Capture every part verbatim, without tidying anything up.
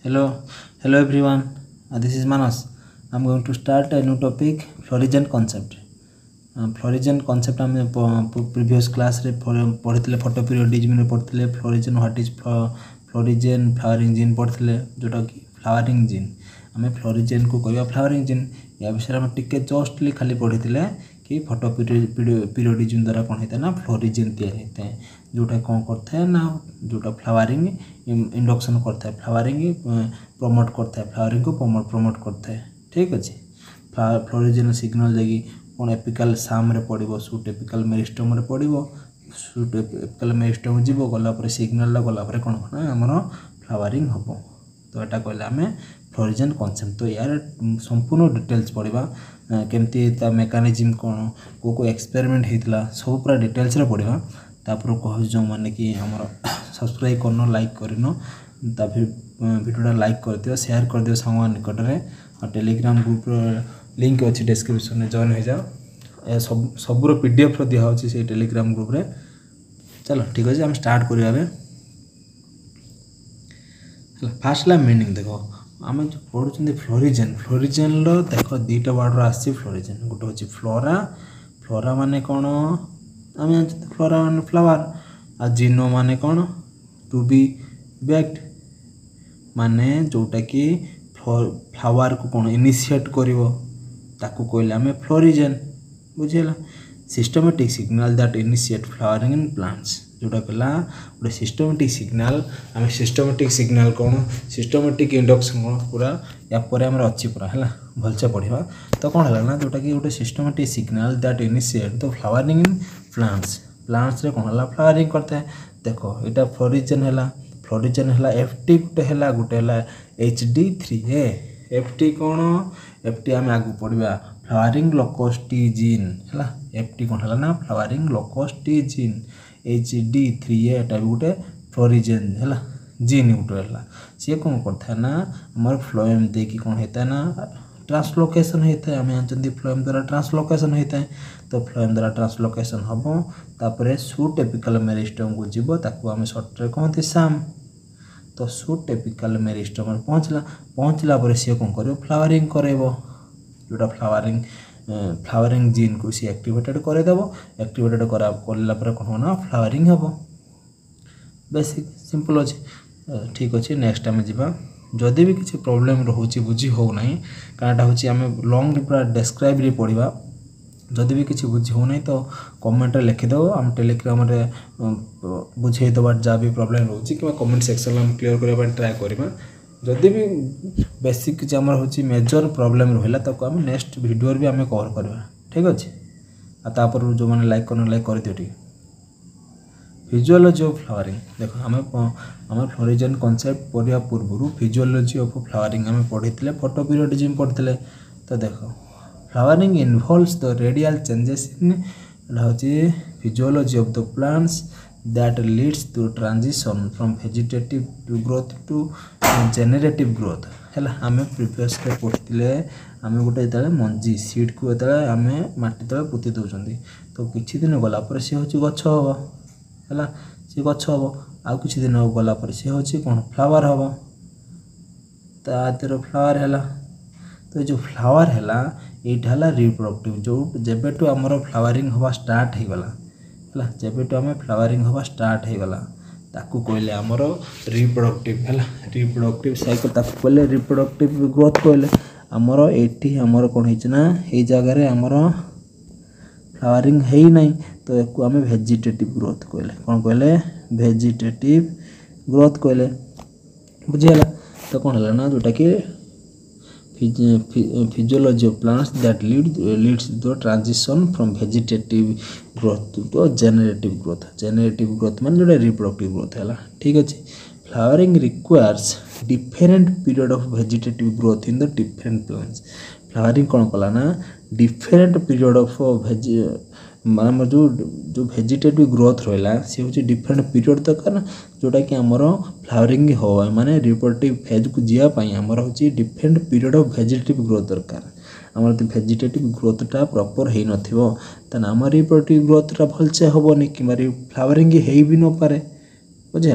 Hello, hello everyone. Uh, this is Manas. I'm going to start a new topic, Florigen concept. Uh, Florigen concept हम previous class रे पढ़िଥିଲେ photo periodism रे पढ़िଥିଲେ Florigen what is Florigen flowering gene पढ़िଥିଲେ जोटा कि flowering gene हमें Florigen को कहवा flowering gene या विषय हम टिके जस्टली खाली पढ़िଥିଲେ कि फोटो पीरियडिज्म द्वारा कौन होता है ना फ्लोरिजेन तैयारी होता है जोटा कौन करता है ना जोटा फ्लावरिंग इंडक्शन करता है फ्लावरिंग प्रमोट करता है फ्लावरिंग को प्रमोट प्रमोट करता है ठीक अच्छे फ्लोरिजेन सिग्नल देगी कौन एपिकल साम रे पड़ो सुट एपिकल मेरिस्टम रे पड़ो सुट एपिकल मेरिस्टम जीव गलापर सिग्नल गलापर कौन ना आमर फ्लावरिंग हम तो यहाँ कहले आम फ्लोरिजेन कॉन्सेप्ट तो यार संपूर्ण डिटेल्स पढ़ा केमती ता मेकानिज्म कौन को को एक्सपेरिमेंट होता सब पूरा डिटेल्स रे पढ़ा तापर कह जो मैंने कि आमर सब्सक्राइब करन लाइक करन ता फिर वीडियोटा लाइक कर दियो शेयर कर दियो संग निकट में और टेलीग्राम ग्रुप लिंक अच्छी डिस्क्रिप्शन में जॉइन हो जाओ सब सबूर पीडीएफ दिया से टेलीग्राम ग्रुप रे चलो ठीक अच्छे आम स्टार्ट करिया फास्ट ला मीनिंग देखो आम जो पढ़ुं फ्लोरिजेन फ्लोरिजेन रो देखो दुईटा वर्ड आसी फ्लोरिजेन गोटे हूँ फ्लोरा फ्लोरा माने कौन आम फ्लोरा माने फ्लावर आ जिनो माने कौन टू बी बेक्ड माने जोटा कि फ्लावर को कौन इनिशिएट करिवो ताकू कहले आम फ्लोरिजेन बुझेला systematic signal that initiate flowering in plants जोटा कहला गोटे सिस्टमेटिक सिग्नल आम सिस्टमेटिक सिग्नल कौन सिस्टमेटिक इंडक्शन कौन पूरा या पर आम अच्छी पूरा है भलसे पढ़ा तो कौन है ना जोटा कि गोटे systematic signal that initiate the flowering in plants plants रे कौन है फ्लावरिंग करते हैं देखो यहाँ फ्लोरिजेन है फ्लोरिजेन है एफ टी गोटे है गोटे है H D three A F T कौन एफ टी आम आगे पढ़ा फ्लावरिंग लोकोस्टी जीन है एफ टी कौन है ना flowering locus T gene H D three एटा भी गोटे फ्लोरिजेन है जीन गोटे है सी कौन करता है ना आम फ्लोएम देकी कौन होता है ना ट्रांसलोकेशन होता है आम जानते फ्लोएम द्वारा ट्रांसलोकेशन होता है तो फ्लोएम द्वारा ट्रांसलोकेशन हम तापर सुट एपिकल मेरिस्टम को जीव ताकू आम सर्टरे कहते साम तो सुट एपिकल मेरिस्टम पहुँचला पहुँचला पर सी कौन कर फ्लावरिंग करेब जोटा फ्लावरिंग फ्लावरिंग जीन को सी एक्टिवेटेड करदेव एक्टिवेटेड करा कौन ना फ्लावरिंग हम बेसिक सिंपल अच्छे ठीक अच्छे नेक्स्ट आम जा जदि भी किसी प्रोब्लेम रोचे बुझी हो ना कारण हूँ आम लंग पूरा डेस्क्राइब रे पढ़ा जदि भी किसी बुझी हो ना तो कमेंट लिखिदेव आम टेलीग्राम रे बुझेदेव जहाँ भी प्रोब्लेम रोचे कि कमेंट सेक्शन में क्लीयर करने ट्राए करवा जदि भी बेसिक किसी आम हूँ मेजर प्रोब्लेम रहा तो आम नेक्स्ट वीडियो भी आम कवर करवा ठीक अच्छे आपर जो मैंने लाइक कर लाइक कर दियो ठीक फिजियोलॉजी ऑफ फ्लावरिंग देखो आम आम फ्लोरिजेन कॉन्सेप्ट पढ़ा पूर्व फिजियोलॉजी ऑफ फ्लावरिंग आम पढ़ी फोटो पीरियडिज्म पढ़ते तो देखो flowering involves the radial changes in हूँ physiology of the plants that leads to transition from vegetative growth to generative growth है आम प्रिवियस पढ़ते आम गोटे जो मंजी सीड को आम माटी तले पोती दौरान तो किसी दिन गलापर सी हूँ गछ हम है सी गछ हम आउ कि दिन गलापर सी हूँ कौन फ्लावर हम तार फ्लावर है तो जो फ्लावर है यहाँ है रिप्रोडक्टिव जो जेबेटू आमर फ्लावरिंग हवा स्टार्ट हो गला है जेबेटू आम फ्लावरिंग हवा स्टार्ट हो गला ताकू कहले आमर रिप्रोडक्टिव है रिप्रोडक्टिव साइकिल ताकू कहले रिप्रोडक्टिव ग्रोथ कहले आमर एटी आमर कौन होना ये जगार आमर फ्लावरिंग है ही नहीं तो एक आम वेजिटेटिव ग्रोथ कहले कौन कहले वेजिटेटिव ग्रोथ कहले बुझीगला तो कौन है ना जोटा कि physiology of plants that lead leads the transition from vegetative growth to generative growth generative growth मान जो रिप्रोडक्टिव ग्रोथ है ठीक अच्छे flowering requires different period of vegetative growth in the different plants flowering कौन कला ना डिफरेंट पीरियड ऑफ वेज आम जो जो वेजिटेटिव ग्रोथ रहा सी हूँ डिफरेंट पीरियड दरकार ना जोटा कि आमर फ्लावरिंग हो माने रिप्रोडक्टिव फेज को जावाई आमर हूँ different period of vegetative growth दरकार आमर तो वेजिटेटिव ग्रोथटा प्रॉपर हो न आम रिप्रोडक्टिव ग्रोथटा भलसे हेनी कि फ्लावरिंग है भी न पारे बुझे ना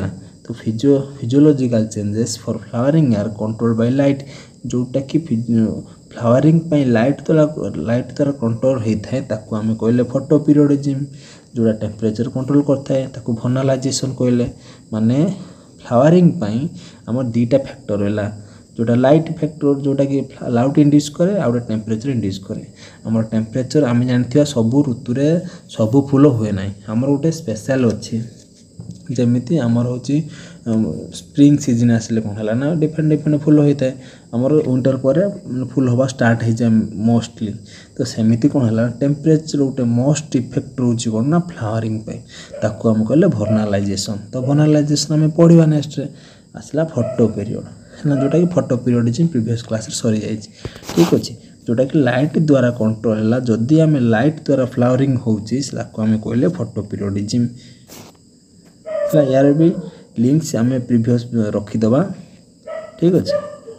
तो physio physiological changes for flowering are control by light जोटा कि फ्लावरिंग पे लाइट द्वारा लाइट द्वारा कंट्रोल होता है ताको आम कहले फोटो पीरियडिज्म जोड़ा टेम्परेचर कंट्रोल करता है ताको भर्नालाइजेशन कहले माने फ्लावरिंग पाई आम दीटा फैक्टर है जोटा लाइट फैक्टर जोटा कि लाइट इंड्यूस करे आ टेम्परेचर इंड्यूस करे आम टेम्परेचर आम जानते सबू ऋतु रे सबू फूल हुए ना आमर गोटे स्पेशल अच्छी जमीती आमर हूँ स्प्रिंग सीजन आसिले कौन है ना डिफरेंट डिफरेंट फूल होता है आमर विंटर पर फूल हवा स्टार्ट हो जाए मोस्टली तो सेमती कौन है टेम्परेचर गोटे मोस्ट इफेक्ट रोचे कौन ना फ्लावरिंग ताको आम कहले भर्नालाइजेशन तो भर्नालाइजेशन आम पढ़ा नेक्स्ट आसला फोटो पीरियड है जोटा कि फोटो पीरियडिज्म प्रीवियस क्लास सरी जाए ठीक अच्छे जोटा कि लाइट द्वारा कंट्रोल है जदि आम लाइट द्वारा फ्लावरिंग होची आम कहले फोटो पीरियडिज्म यार भी लिंक्स आम प्रीवियस रखीदबा ठीक अच्छे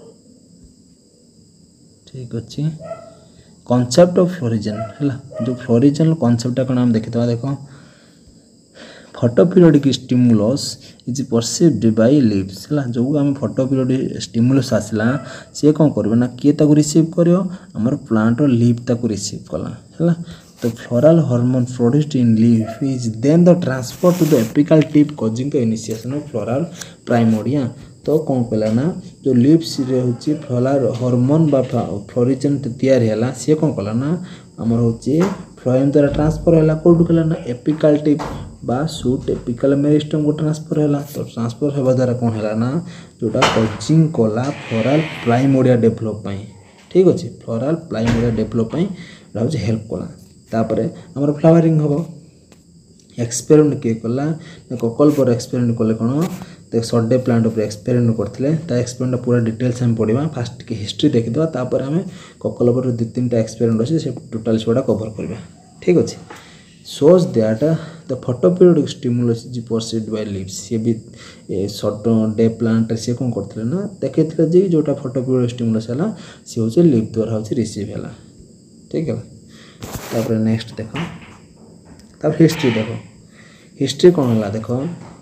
ठीक अच्छे कॉन्सेप्ट ऑफ फ्लोरिजन है जो फ्लोरिजन कॉन्सेप्ट कौन आम देखीदबा देख photoperiodic stimulus is perceived by leaves है जो आम फोटो पीरियड स्टिमुलस आसला सी कौन कर ना किए ताको रिसीव करियो हमर प्लांट लीफ ताको रिसीव कला है तो floral hormone produced in leaf is then the transfer to the apical tip causing the initiation of floral primordia तो कौन कहला ना जो लीव्स रे होची फ्लोरल हार्मोन बा फ्लोरिजन तैयारी हैला सी कौन कहला ना हमर होची फ्लोएम द्वारा ट्रांसफर हैला कोड कहला ना एपिकल टिप बा सूट एपिकल मेरिस्टम को ट्रांसफर हैला तो ट्रांसफर हेबा द्वारा कौन हैला ना जोटा कॉजिंग कला फ्लोरल प्राइमोडिया डेवलप पई ठीक अछि फ्लोरल प्राइमोडिया डेवलप पई रहउची हेल्प कला तापरे हमर फ्लावरिंग होबो एक्सपेरिमेंट के कला कोकल पर एक्सपेरिमेंट कले कोन देख सडे प्लांट ऊपर एक्सपेरिमेंट करथिले ता एक्सपेरिमेंट पूरा डिटेल्स हम पढिबा फास्ट के हिस्ट्री देखिदबा तापर हमें कोकल पर दो तीन टा एक्सपेरिमेंट अछि से टोटल छोडा कवर करबा ठीक अछि shows that uh, the photoperiodic stimulus is perceived by leaves ये भी शॉर्ट डे प्लांट से कौन करथिले ना देखैथिले जे जोटा फोटोपीरियडिक स्टिमुलस हैला से होचे लीफ द्वारा होचे रिसीव हैला ठीक है तापर नेक्स्ट देखो तापर हिस्ट्री देखो हिस्ट्री कौन हैला देखो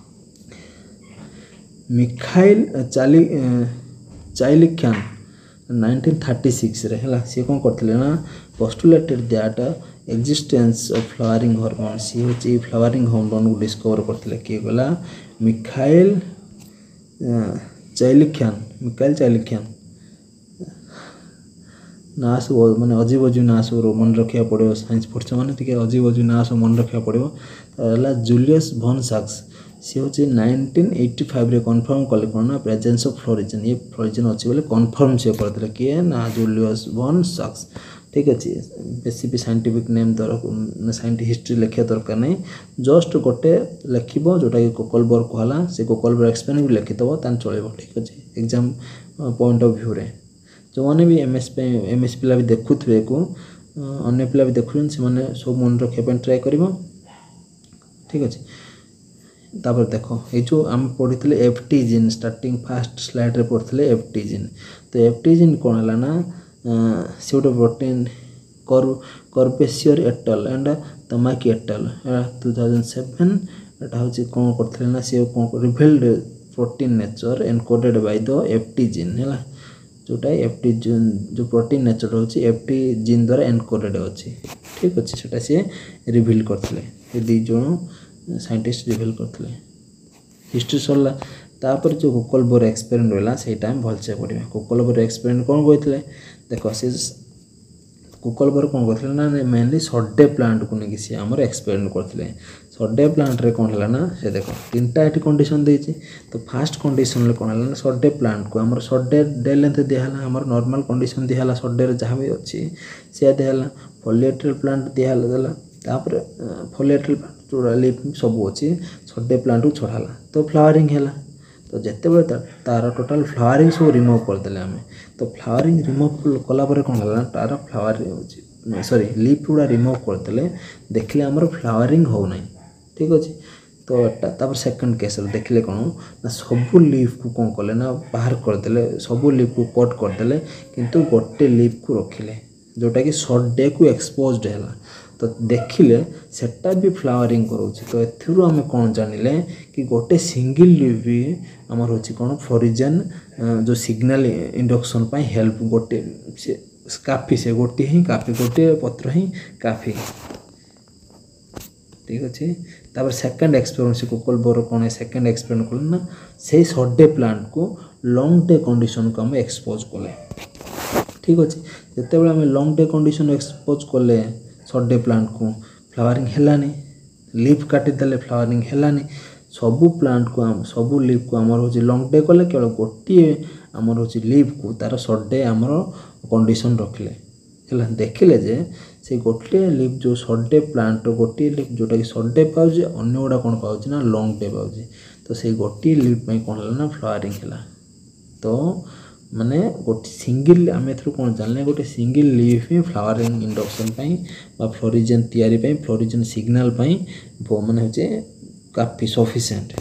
मिखाइल चाली चाइलिख्यान नाइंटीन थर्टी सिक्स रे हैला से कौन करथिले ना postulated that existence of flowering hormone सी होची फ्लावरिंग हार्मोन को डिस्कवर करथिले के गला मिखाइल चाइलिख्यान मिखाइल चाइलिख्यान ना सब माने अजीब अजीब ना सब मन रखिया पड़ो साइंस पढ़छ माने टिके अजीब अजीब ना सब मन रखिया पड़ो ताला जूलियस वॉन साक्स सी होची नाइंटीन एटी फाइव रे कंफर्म कले कोन प्रेजेंस ऑफ फ्लोरिजन ये फ्लोरिजन अछि बोले कंफर्म से करथिले के ना जूलियस वॉन साक्स ठीक अच्छे बेसी भी साइंटिफिक नेम दर साइंटिफिक हिस्ट्री लिखा दरकार नहीं जस्ट गोटे लिखब जोटा कि कोकलबर कहला से कोकलबर एक्सपेरिमेंट भी लिखिदेव तान चलो ठीक अच्छे एग्जाम पॉइंट ऑफ व्यू रे जो मैंने भी एम एस पे एम एस पिला भी देखुवे को अन्य पिला भी देखुन से माने सब मन रखा ट्राए कर ठीक अच्छे तापर देखो ये जो आम पढ़ी F T gene starting first slide रे पढ़ी एफ टी जिन तो एफ टी जिन कौन है ना से गोटे प्रोटीन कर Corbesier et al and Tamaki et al two thousand seven एटा हूँ कौन करते ना सी कौन revealed protein nature encoded by the F T gene है जोटा एफ टी जिन जो प्रोटीन नेचर होची एफ टी जिन द्वारा एनकोडेड अच्छी ठीक अच्छे सेटा सी रिभिल करते दी जन साइंटिस्ट रिभिल करते हिस्ट्री सरला तापर जो कोकलबर एक्सपेरिमेंट होला से टाइम भलसे पढ़िबा कोकलबर एक्सपेरिमेंट कौन कहते देखो से कोकलबर कौन कहते ना मेनली सडे प्लांट को लेकिन सी आमर एक्सपेरिमेंट करते सडे प्लांट रे कौन है ना से देखो तीन टा कंडीशन देती तो फास्ट कंडीशन रे कौन है ना सडे प्लांट को आमर सडे डे लेंथ दिहला आमर नॉर्मल कंडीशन दिहला सडे रे जहाँ भी अच्छी से दिहला फोलिएटल प्लांट दिहला देला तापर फोलिएटल प्लांट लीफ सब अच्छी सडे प्लांट को छड़ाला तो फ्लावरिंग हैला तो जिते बड़े तार टोटाल फ्लावरिंग सब रिमूव करदे आम तो फ्लावरिंग रिमूव कलापर कौन है तार फ्लावर सॉरी लीफ गुड़ा रिमूव करदे देखले आमर फ्लावरिंग हो ना ठीक अच्छे तो तापर सेकंड केस देखले कौन ना सबू लीफ को कौन कले ना बाहर करदे सबू लीफ को कट करदे किंतु गोटे लीफ को रखिले जोटा कि शॉर्ट डे को एक्सपोज्ड है तो देखिले सेटा भी फ्लावरिंग करोछि। तो एथिरु आमे कोन जानिले कि गोटे सिंगल लीफ भी हमर होछि कोन फ्लोरिजेन जो सिग्नल इंडक्शन पाई हेल्प गोटे से काफी से गोटे ही काफी गोटे पत्र ही काफी। ठीक अच्छे। तापर सेकंड एक्सपेरिमेंट से कोकोल बोर कौन सेकंड एक्सपेरिमेंट कले ना से शॉर्ट डे प्लांट को लॉन्ग डे कंडीशन को हम एक्सपोज कले। ठीक अच्छे। जिते बड़े आम लॉन्ग डे कंडीशन एक्सपोज कले शॉर्ट डे प्लांट को फ्लावरिंग हेलानी लीफ काटिदेले फ्लावरिंग हेलानी सबू प्लांट को आम सबू लीफ को आमर हो लॉन्ग डे कले केवल गोटे आमर हो लीफ को तार शॉर्ट डे आमर कंडीशन रखिले है देखिले जे से गोटे लीफ जो शॉर्ट डे प्लांट गोटे लीफ जोटा कि शॉर्ट डे पाँच अन्य गुड़ा कौन पाँच ना लॉन्ग डे पाँच। तो से गोटे लीफ में कौन है ना फ्लावरिंग है। तो माने गोटे सिंगल आम एथर कौन जानले गोटे सिंगल लीफ ही फ्लावरिंग इंडक्शन बा फ्लोरिजेन तैयारी पाई फ्लोरिजेन सिग्नल पाई माने होचे काफी सफिशिएंट।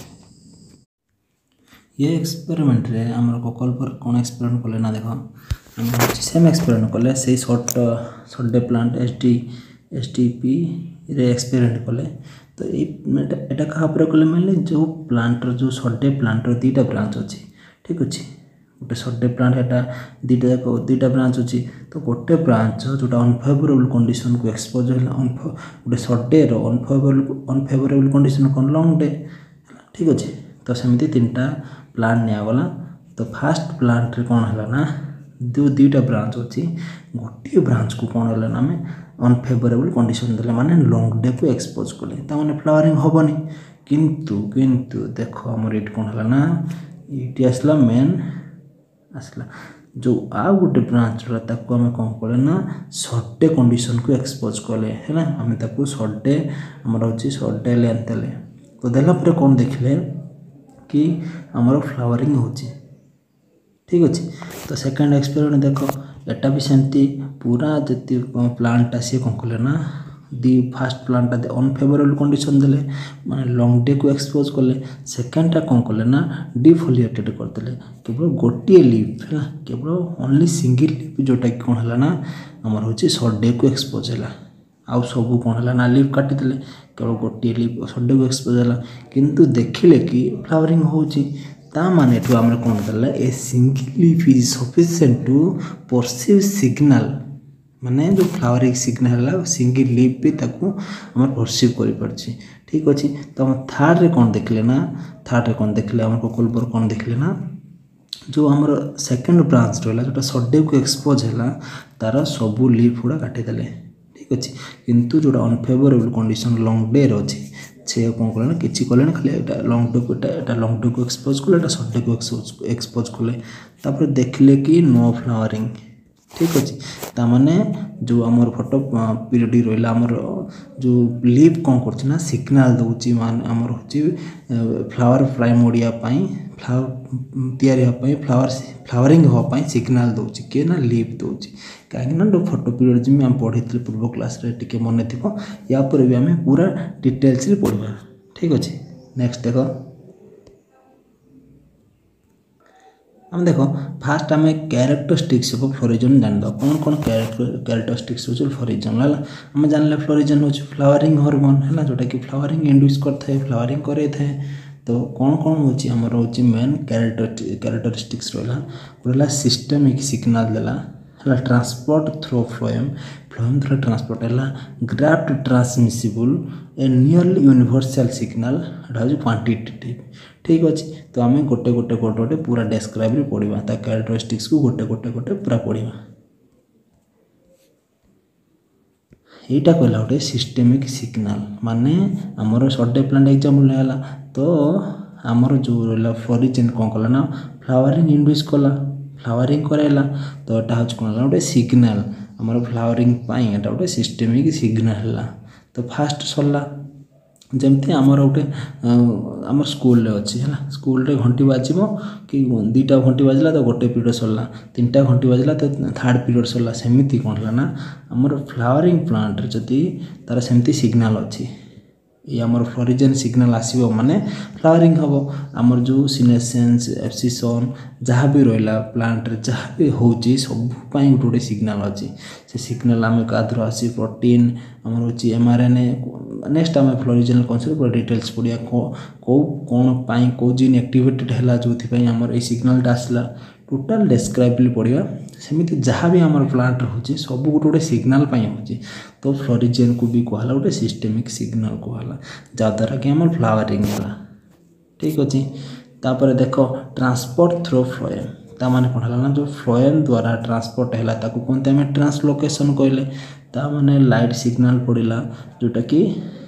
ये एक्सपेरिमेंट रे हमर कोकल पर कौन एक्सपेरिमेंट कले ना देखो सेम एक्सपेरिमेंट कले से short short day plant S T S T P रे एक्सपेरिमेंट कले। तो ये क्या कले मानले जो प्लांटर जो शॉर्ट डे प्लांटर दुईटा ब्रांच अच्छी। ठीक अच्छे। गोटे शॉर्ट डे प्लांट एटा दुईटा जाक दुईटा ब्रांच अच्छी। तो गोटे ब्रांच जोटा अनफेवरेबल कंडीशन को एक्सपोज है गोटे शॉर्ट डे रो अनफेवरेबल अनफेवरेबल कंडीशन कौन लॉन्ग डे। ठीक अच्छे। तो सेमती तीन टा प्लांट निगला। तो फास्ट प्लांट रे कौन है ना जो दुईटा ब्रांच अच्छी गोटे ब्रांच को कौन है ना आम अनफेवरेबल कंडीशन देले माने लॉन्ग डे को एक्सपोज कले ताने फ्लावरिंग हेनी। किंतु किंतु देखो आमर ये कौन है ना ये आसला मेन आसला जो आ गोटे ब्रांच ताको आम कौन कले ना शॉर्ट डे कंडीशन को एक्सपोज कले है आम ताको शॉर्ट डे आमर होची शॉर्ट डे लेंथ देले। तो देला पर कौन देखले कि आमर फ्लावरिंग होची। ठीक अच्छे। तो सेकंड एक्सपेरिमेंट देखो एटा भी सेमती पूरा जति प्लांट सी कौन कले ना the first plant unfavourable condition देले माने लॉन्ग डे को एक्सपोज कले। सेकेंड टा कौन कले ना डिफोलिएटेड करदेले केवल गोटे लीफ है केवल ओनली सिंगल लीफ जोटा कि कौन है ना आमर होची शॉर्ट डे को एक्सपोज है। आउ सबू कौन है ना लीफ काटिदेले केवल गोटे लीफ शॉर्ट डे को एक्सपोज है। किंतु देखिले कि फ्लावरिंग होची ता माने तो आमर कौन करला a single leaf is sufficient to perceive signal माने जो फ्लावरिंग सिग्नल है सिंगल लीफ भी ताको आमर परसीव करि परछि। ठीक अछि। तो हम थर्ड रे कौन देखले ना थर्ड रे कौन देखले आमर कोकल पर कौन देखले ना जो आमर सेकंड ब्रांच रहला जोटा शॉर्ट डे को एक्सपोज है तार सबू लीफ गुड़ा काटिदेले। ठीक अच्छे। किंतु जोटा अनफेवरेबल कंडीशन लॉन्ग डे रो अछि से कौन कले ना किसी कले ना खाली एटा लॉन्ग डे को एटा लॉन्ग डे को एक्सपोज कले एटा शॉर्ट डे को एक्सपोज कले तापर देखले कि नो फ्लावरिंग। ठीक अच्छे। तामाने जो आमर फोटो पीरियड रहा आमर जो लीफ कौन कर सिग्नल दौची मान आमर होची फ्लावर प्राइमोडिया फ्लावर तैयारी फ्लावर फ्लावरिंग होपाई सिग्नल दौची किए ना लीफ दौची कहीं ना जो फोटो पीरियड जी आम पढ़ी पूर्व क्लास रे टिके मन थी या पर भी आम पूरा डिटेल्स रे पढ़ा। ठीक अच्छे। नेक्स्ट देखो हम देखो फास्ट आम कैरेक्टरिस्टिक्स ऑफ फ्लोरिजन जान दो कौन कौन कैरेक्टरिस्टिक्स हो फ्लोरिजन है आम जानले फ्लोरिजन हो फ्लावरिंग हार्मोन है जोटा कि फ्लावरिंग इंड्यूस करता है फ्लावरिंग करे थे। तो कौन कौन होची हमर होची मेन कैरेक्टर कैरेक्टरिस्टिक्स रहला रहला सिस्टमिक सिग्नल देला है transport through phloem phloem through transport है graft transmissible a nearly universal signal एटा हो क्वांटिटेटिव। ठीक अच्छे। तो आम गोटे गोटे गोटे गोटे पूरा डेस्क्राइब रे पढ़ा ता कैरेक्टरिस्टिक्स को गोटे गोटे गोटे पूरा पढ़ा। यहाँ कहला गोटे सिस्टेमिक सिग्नल माने आमर शॉर्ट डे प्लांट एग्जांपल है तो आमर जो रहा फ्लोरिजेन कौन कला ना फ्लावरिंग इंड्यूस कला फ्लावरिंग कराला। तो यहाँ हूँ कौन गोटे सिग्नल आमर फ्लावरिंग पाई एटा गोटे सिस्टेमिक सिग्नल है। तो फास्ट सरला जमती आमर गोटे आमर स्कूल रे अच्छी है स्कूल रे घंटी बाजिबो कि दुईटा घंटी बाजिला तो गोटे पीरियड सरला तीन टा घंटी बाजिला तो थर्ड पीरियड सरला सेमती कौन है ना आमर फ्लावरिंग प्लांट जदि तार सेमती सिग्नल अच्छी ये आमर फ्लोरिजेन सिग्नल आसो माने फ्लावरिंग हम आमर जो सिनेसेंस एब्सिशन जहाँ भी रहा प्लांट रे जहाँ भी होची सब गोटे गोटे सिग्नल अच्छी से सिग्नल आम कादर आसी प्रोटीन आमर हूँ एमआरएनए नेक्स्ट आम फ्लोरिजेन कनसेप्ट पूरा डिटेल्स पढ़िया कौ कौन पाई कौ जीन एक्टिवेटेड है जो आमर ये सिग्नलटा आसला टोटाल डेस्क्राइबली पढ़िया सेमती जहाँ भी आमर प्लांट रोचे सब गोटे गोटे सिग्नल हो तो फ्लोरिजेन को भी कहला गोटे सिस्टेमिक सिग्नल कहला जहाँद्वारा कि आमर फ्लावरिंग है ठीक अच्छे तापर देख ट्रांसपोर्ट थ्रो फ्लोएम ता माने कौन है ना जो फ्लोएम द्वारा ट्रांसपोर्ट है कहते आम ट्रांसलोकेशन कहले ता माने लाइट सिग्नल पड़ा जोटा कि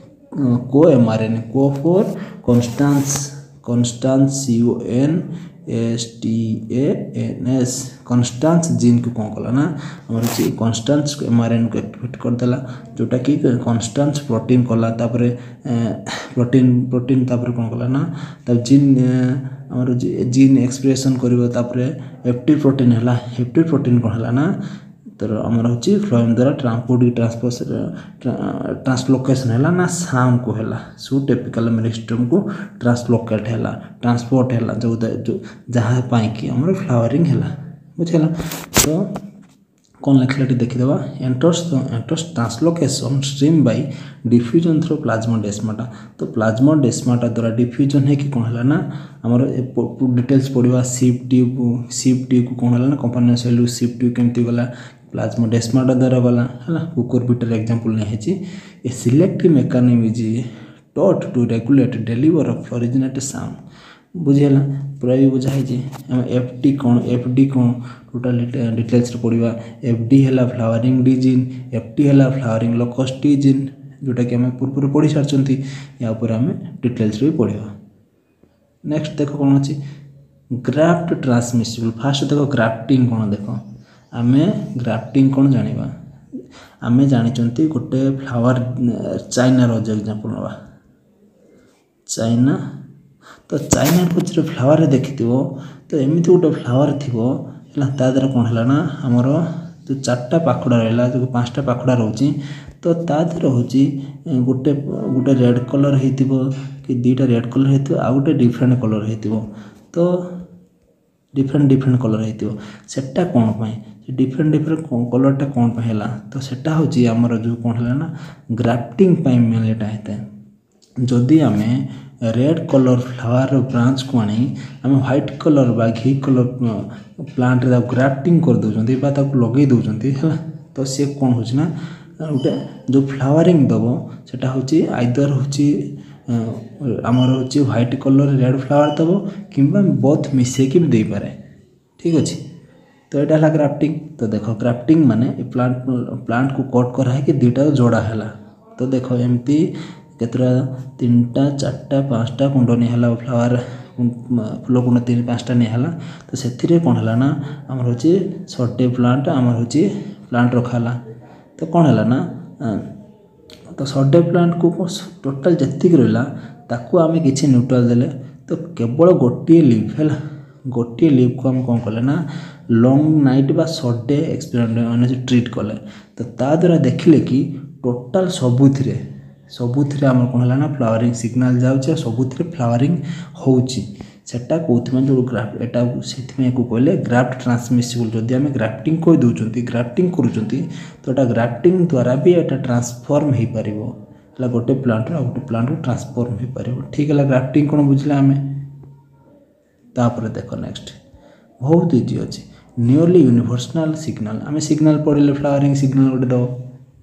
को एमआरएनए को for constans constans C O N S T A N S constans gene को कौन कला ना आमर से कॉन्स्टेंस एमआरएन को एक्टिवेट करदेला जोटा कि कॉन्स्टेंस प्रोटीन कला तापर प्रोटीन प्रोटीन तापर कौन कला ना तब जीन आमर जीन एक्सप्रेशन करिवो तापर एप्टिव प्रोटीन है एप्टिव प्रोटीन कौन है ना तो आमर हूँ फ्लोएम द्वारा ट्रांसपोर्ट ट्रांसपोर्स ट्रांसलोकेशन है ना साउंड को है सो टेपिकल मेरिस्टम को ट्रांसलोकेट है ट्रांसपोर्ट है जो जो जहाँ पाई आमर फ्लावरिंग है बुझेगा तो कौन लिखला देखीदे enters enters translocation stream by diffusion through plasmodesmata तो प्लाज्मोडेस्माटा द्वारा डिफ्यूजन है कि कौन है ना आमर डिटेल्स पढ़ा सिप ट्यूब सिप ट्यूब को कौन है ना कंपाउंड सेल सिप ट्यूब केमती गला प्लाज्मोडेस्माटा द्वारा गला है कुकुरबिटर एग्जांपल नहीं a selective mechanism is thought to regulate deliver of फ्लोरिजेनेट साउंड बुझेगा पूरा भी बुझाई एफ डी कौन एफ डी कौन टोटाल डिटेल्स पढ़ा एफ डी है फ्लावरिंग डिजीन एफ टी है फ्लावरिंग लोकस डिजीन जोटा कि आम पूर्व पढ़ी सारी या आम डिटेल्स भी पढ़ा नेक्स्ट देख कौन अच्छी ग्राफ्ट ट्रांसमिसिबल फास्ट देख ग्राफ्टिंग कौन देख आम ग्राफ्टिंग कौन जाना आम जानी गोटे फ्लावर चाइना रोज एग्जांपल नवा चाइना तो चाइना पचर फ्लावर देखी तो एमती गोटे फ्लावर थी ता द्वारा कौन है ना आमर जो चार्टा पाखुड़ा रहा जो पाँचटा पाखुड़ा रोचे तो ता द्वारा हूँ गोटे गोटे रेड कलर हो कि दुईटा रेड कलर हो आ गोटे डिफरेंट कलर हो तो डिफरेंट डिफरेंट कलर होटा कौन पाई डिफरेंट डिफरेंट कलरटा कौन है तो सेटा हूँ आमर जो कौन है ना ग्राफ्टिंग मेनलीटा होता है जदि आम रेड कलर फ्लावर ब्रांच को आनी आम व्हाइट कलर बा घी कलर प्लांट रे ग्राफ्टिंग कर दौरान बा लगे दौरान है तो सी कौन हो गोटे जो फ्लावरिंग दब सेटा हूँ आइदर हूँ आमर हूँ व्हाइट कलर रेड फ्लावर दब कि बोथ मिसेक भी दे पारे ठीक अच्छे तो यहाँ है ग्राफ्टिंग तो देख ग्राफ्टिंग माने प्लांट प्लांट को कट कराई कि दुईटा जोड़ा है तो देख एमती केतरा तीन टा चार्टा पाँचटा कुंड निहला फ्लावर फूल कुंड तीन पाँचटा निहला तो से कौन है ना आमर हूँ सटे प्लांट आमर हूँ प्लांट रखाला तो कौन है ना तो सटे प्लांट को टोटाल जीक रहा ताकू आम कि न्यूट्राल देले तो केवल गोटे लिव है गोटे लिव को आम कौन कले ना लंग नाइट बा सर्ट डे एक्सपेरिमेंट ट्रीट कले तो ता द्वारा देखिले कि टोटाल सबुथिरे सबुथिरे आम कौन है ना फ्लावरिंग सिग्नल जाऊँच सबुथिरे फ्लावरिंग होउची सेटा कौन जो ग्राफ्ट एटा से कहले ग्राफ्ट ट्रांसमिसिबल जदि आम ग्राफ्टिंग कर दौरान ग्राफ्टिंग करुँच ग्राफ्टिंग द्वारा भी एटा ट्रांसफॉर्म हो पार है गोटे प्लांट रो गोटे प्लांट को ट्रांसफॉर्म हो पार ठीक है ग्राफ्टिंग कौन बुझे आम तापर देख नेक्स्ट बहुत इजी अच्छे नियरली यूनिवर्सल सिग्नल आम सिग्नल पढ़ले फ्लावरिंग सिग्नल गोटे दब